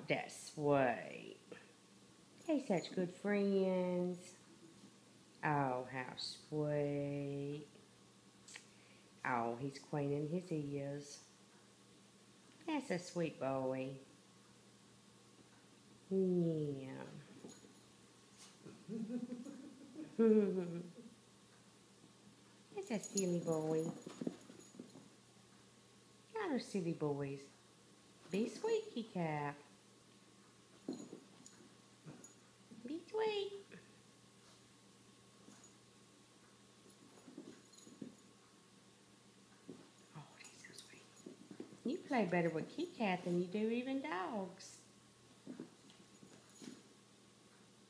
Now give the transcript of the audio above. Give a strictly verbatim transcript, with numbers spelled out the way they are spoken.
that's sweet. They're such good friends. Oh, how sweet. Oh, he's cleaning his ears. That's a sweet boy. Yeah. It's a silly boy. Y'all are silly boys. Be sweet, Keycap. Be sweet. Oh, he's so sweet. You play better with Keycat than you do even dogs.